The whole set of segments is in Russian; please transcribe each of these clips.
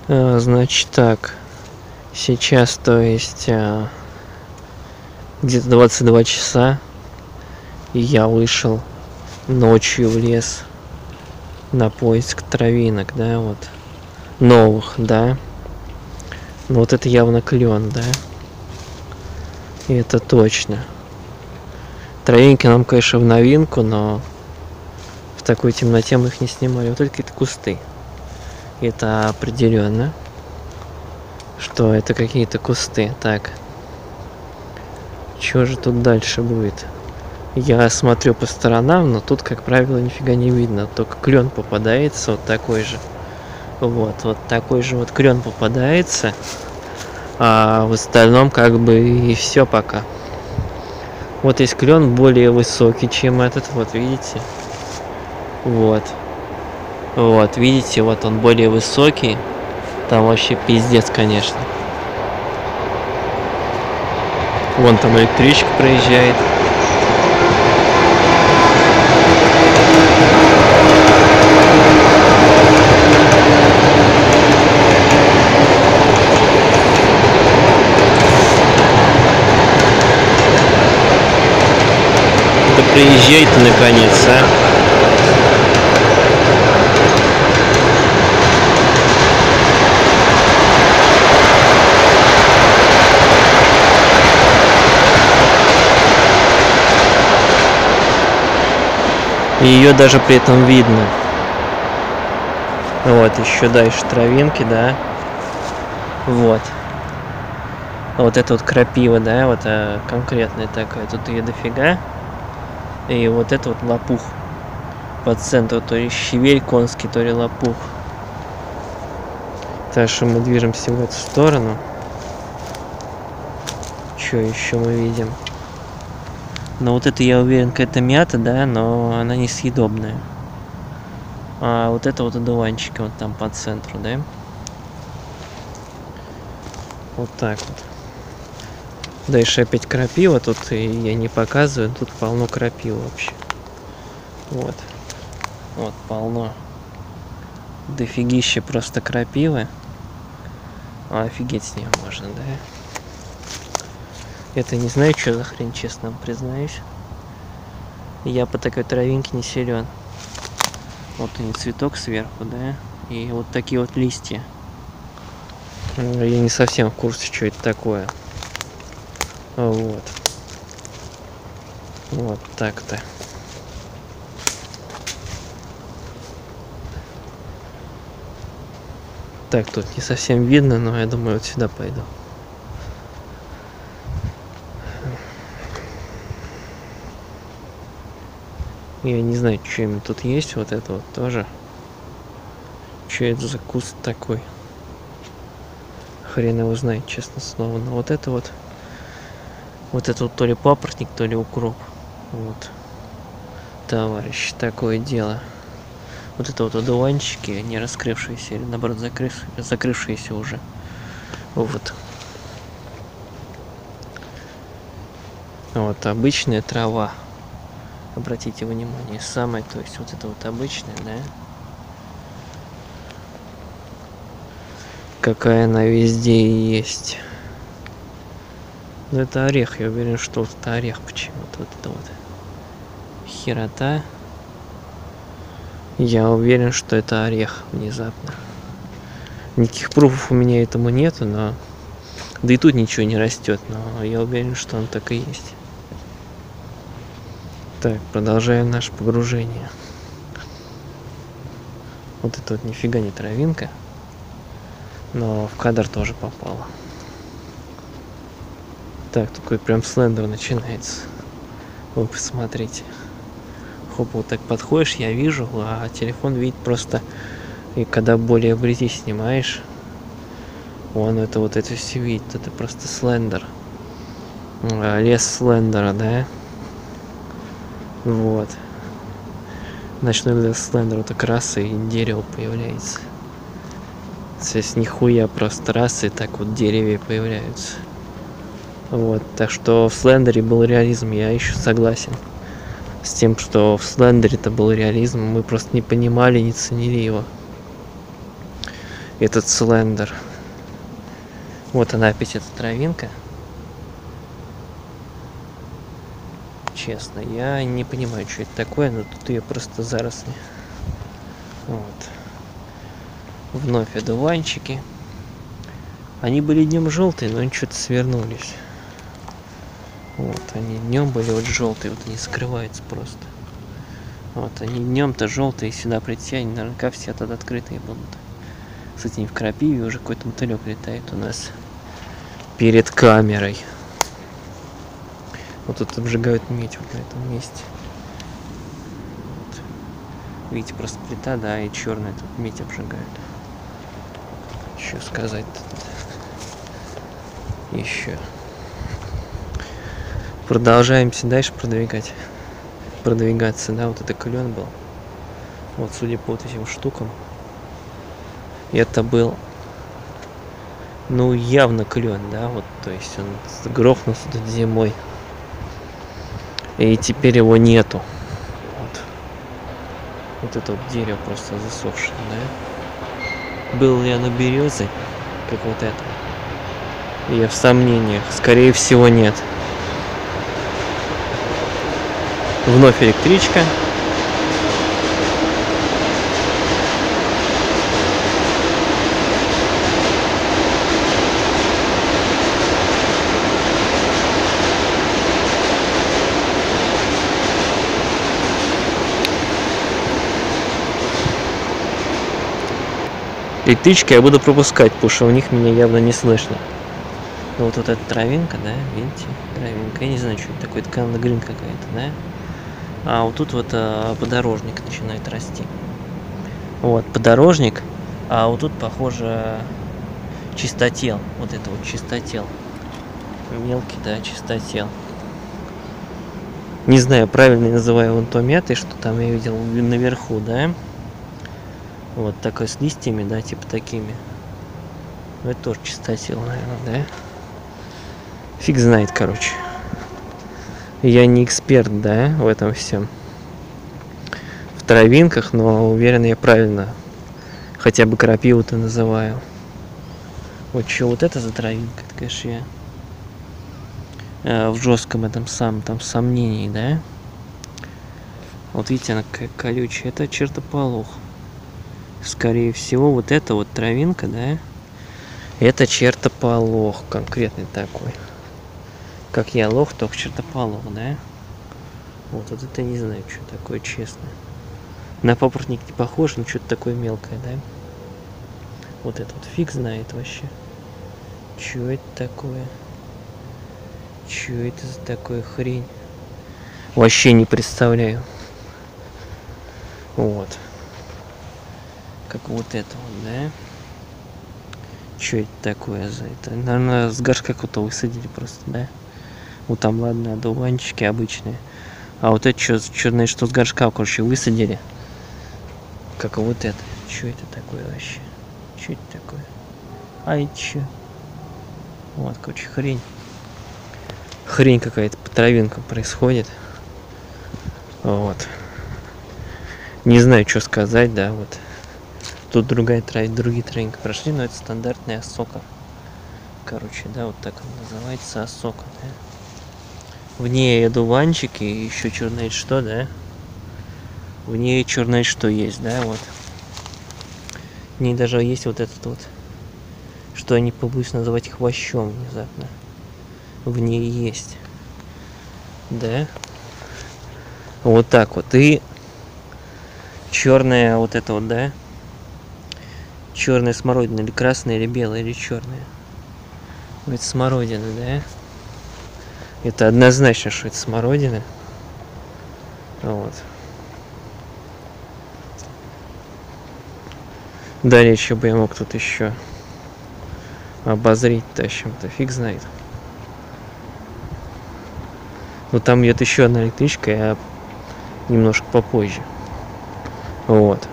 Значит так, сейчас, то есть, где-то 22 часа, и я вышел ночью в лес на поиск травинок, да, вот, новых, да. Ну вот это явно клен, да. И это точно. Травинки нам, конечно, в новинку, но в такой темноте мы их не снимали. Вот только это кусты. Это определенно, что это какие-то кусты. Так, что же тут дальше будет? Я смотрю по сторонам, но тут, как правило, нифига не видно. Только клен попадается, вот такой же. Вот такой же вот клен попадается. А в остальном как бы и все пока. Вот есть клен более высокий, чем этот, вот видите? Вот, видите, вот он более высокий. Там вообще пиздец, конечно. Вон там электричка проезжает. Да приезжай ты наконец, а. И ее даже при этом видно. Вот еще дальше травинки, да. Вот это вот крапива, да, вот конкретная такая, тут ее дофига. И вот это вот лопух по центру, то ли щавель конский, то ли лопух. Так что мы движемся в эту сторону. Что еще мы видим? Но вот это, я уверен, какая-то мята, да, но она несъедобная. А вот это вот одуванчики вот там по центру, да. Вот так вот. Дальше опять крапива, тут и я не показываю, тут полно крапивы вообще. Вот полно. Дофигища просто крапивы. Офигеть с нее можно, да. Это не знаю, что за хрень, честно вам признаюсь. Я по такой травинке не силен. Вот и цветок сверху, да. И вот такие вот листья. Я не совсем в курсе, что это такое. Вот так-то. Так, тут не совсем видно, но я думаю, вот сюда пойду. Я не знаю, что именно тут есть. Вот это вот тоже. Что это за куст такой? Хрен его знает, честно слово. Но вот это вот то ли папоротник, то ли укроп. Вот, товарищ, такое дело. Вот это вот одуванчики, не раскрывшиеся, или наоборот закрывшиеся уже. Вот обычная трава. Обратите внимание, самая, то есть вот это вот обычная, да. Какая она везде есть. Но это орех, я уверен, что вот это орех почему-то. Вот это вот херота. Я уверен, что это орех внезапно. Никаких пруфов у меня этому нету, но... Да и тут ничего не растет, но я уверен, что он так и есть. Так, продолжаем наше погружение. Вот это вот нифига не травинка. Но в кадр тоже попало. Так, такой прям слендер начинается. Вы посмотрите. Хоп, вот так подходишь, я вижу, а телефон видит просто. И когда более вблизи снимаешь, он это все видит. Это просто слендер. Лес слендера, да? Вот. Ночной лес слендера, вот так раз и дерево появляется. Здесь нихуя, просто раз и так вот деревья появляются. Вот, так что в слендере был реализм, я еще согласен с тем, что в слендере это был реализм, мы просто не понимали, не ценили его. этот слендер. Вот она опять, эта травинка. Честно, я не понимаю, что это такое, но тут ее просто заросли. Вот. Вновь одуванчики. Они были днем желтые, но они что-то свернулись. Вот, они днем были вот желтые, вот они скрываются просто. Вот, они днем-то желтые, сюда прийти, они наверняка все тут открытые будут. Кстати, не в крапиве, уже какой-то мотылек летает у нас перед камерой. Вот тут обжигают медь вот на этом месте. Вот. Видите, просто плита, да, и черная тут медь обжигают. Что сказать-то? Еще. Продолжаемся дальше продвигаться, да, вот это клен был. Вот, судя по вот этим штукам, это был, ну, явно клен, да, вот, то есть он грохнулся тут зимой. И теперь его нету. Вот это вот дерево просто засохшее, да? Был ли оно березой, как вот это? Я в сомнениях. Скорее всего, нет. Вновь электричка. Электрички я буду пропускать, потому что у них меня явно не слышно. Ну, вот эта травинка, да, видите? Травинка. Я не знаю, что это такое. Это Канада Грин какая-то, да? А вот тут вот подорожник начинает расти. Вот, подорожник. А вот тут, похоже, чистотел. Вот это вот чистотел. Мелкий, да, чистотел. Не знаю, правильно называю вон то мятой, что там я видел наверху, да? Вот такой с листьями, да, типа такими. Ну, это тоже чистотел, наверное, да? Фиг знает, короче. Я не эксперт, да, в этом всем. В травинках, но уверен, я правильно хотя бы крапиву-то называю. Вот что вот это за травинка, это, конечно, я в жестком этом самом там сомнении, да? Вот видите, она какая колючая. Это чертополох. Скорее всего, вот эта вот травинка, да? Это чертополох конкретный такой. Как я лох, только чертополох, да? Вот это не знаю, что такое, честно. На папоротник не похож, но что-то такое мелкое, да? Вот это вот фиг знает вообще. Что это такое? Что это за такая хрень? Вообще не представляю. Вот. Как вот это вот, да? Что это такое за это? Наверное, с горшка какого-то высадили просто, да? Вот там, ладно, одуванчики обычные. А вот это что, черное, что с горшка, короче, высадили. Как вот это. Что это такое вообще? Что это такое? Ай, чё? Вот, короче, хрень. Хрень какая-то по травинкам происходит. Вот. Не знаю, что сказать, да, вот. Тут другие травинки прошли, но это стандартная осока. Короче, да, вот так он называется, осока, да. В ней одуванчики и еще черное что, да? В ней черное что есть, да, вот. В ней даже есть вот этот вот, что они побоюсь называть хвощом внезапно. В ней есть. Да? Вот так вот. И черная вот это вот, да? Черная смородина, или красная, или белая, или черная. Это смородина, да? Это однозначно, что это смородина. Вот. Далее еще бы я мог тут еще обозреть-то чем-то, фиг знает. Но там идет еще одна электричка, я немножко попозже. Вот.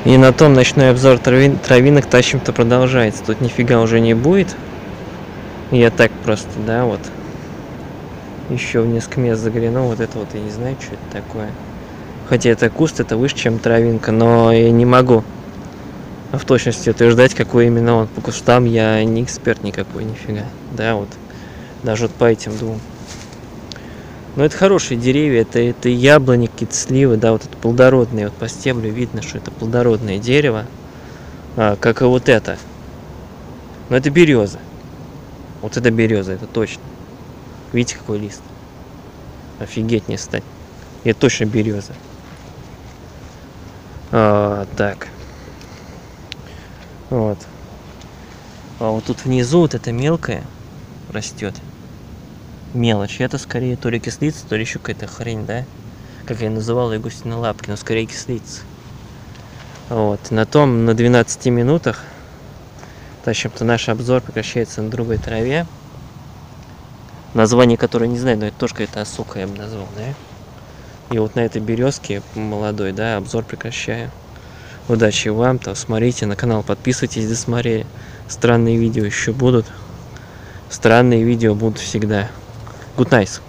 И на том ночной обзор травинок тащим-то продолжается. Тут нифига уже не будет. Я так просто, да, вот. Еще в несколько мест заглянул. Вот это вот я не знаю, что это такое. Хотя это куст, это выше, чем травинка, но я не могу в точности утверждать, какой именно он. По кустам я не эксперт никакой, нифига. Да, вот. Даже вот по этим двум. Но это хорошие деревья, это яблони, какие-то сливы, да, вот это плодородные. Вот по стеблю видно, что это плодородное дерево, как и вот это. Но это береза. Вот это береза, это точно. Видите, какой лист? Офигеть не стать. Это точно береза. Так. Вот. А вот тут внизу вот это мелкое растет. Мелочь. Это скорее то ли кислица, то ли еще какая-то хрень, да? Как я называл ее, гусиные лапки, но скорее кислица. Вот. На 12 минутах тащим-то наш обзор прекращается на другой траве. Название которой не знаю, но это тоже какая-то осока, я бы назвал, да? И вот на этой березке молодой, да, обзор прекращаю. Удачи вам, там смотрите на канал, подписывайтесь, досмотрели. Странные видео еще будут. Странные видео будут всегда. Good night.